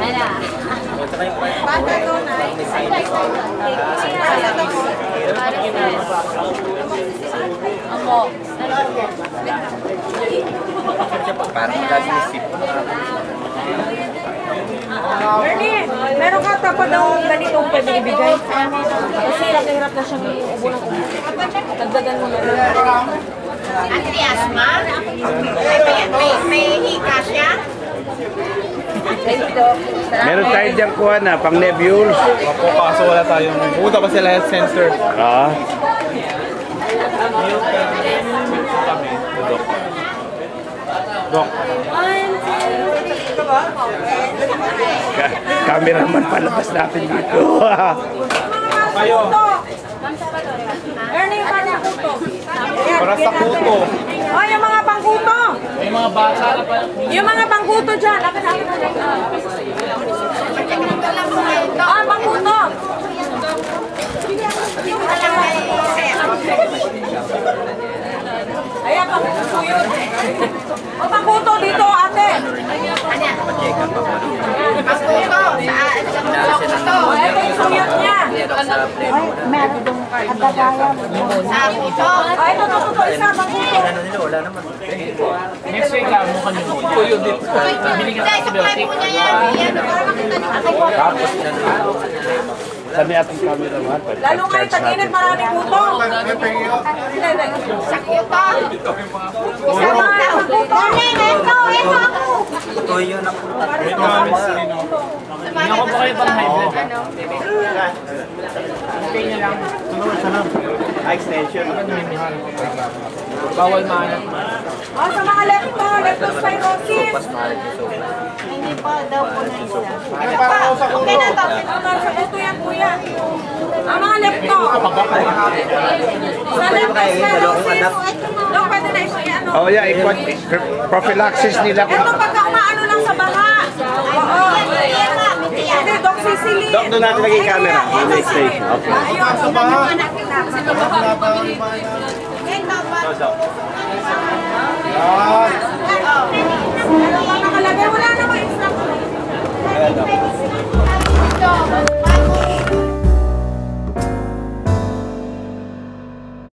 Bata doon ay. Ako. Parang nag-isip. Ernie, meron ka pa daw ganitong pwede ibigay. Kasi hirap na siyang ubo ng ubo. Dagdagan mo na lang. Ate Asma? May hika siya? Meron tayo dyan kuha na, pang nebules. Opo, kaso wala tayong pumunta pa sila health center. Dok. Cameraman palabas natin dito. Kayo. Ernie, yung mga kuto. Para sa kuto. Oh, yung mga pangkuto. May mga bata na pa. Yung mga pangkuto dyan. Ah, pangkuto. Ayan, pangkuto yun. O, pangkuto dito, ate. Pagkuto. Ito yung suyot niya. Meron dong kadagaya. Sa kuto. Ah, ito, isa, pangkuto. Next week lang, mukha nyo. Kuyo dito. Hindi, supply po niya yan. Yan, para makita niyo. Tapos sabi ating cameraman. Lalo ngayon, tag-init, maraming kuto. Sa kuto. Isa mga pangkuto. Ito ako. Ito yun ang puta. Hindi ako po kayo pang high blood. Okay nyo lang. Sunod. Extension. Bawal maanap. Oh, sa mga leptospirosis. Hindi pa daw po na isa. Okay na to. Sa kuto yan, kuya. Ang mga lepto. Sa leptospirosis. Dok, pwede na ito yan. Oh yeah, prophylaxis nila. Ito pagka umaano lang sa baha. Oo. Hindi, Dok, sisili. Dok, doon natin lagay yung camera. Next stage. Okay. Ayun, sa baha. Ito ba? Yan.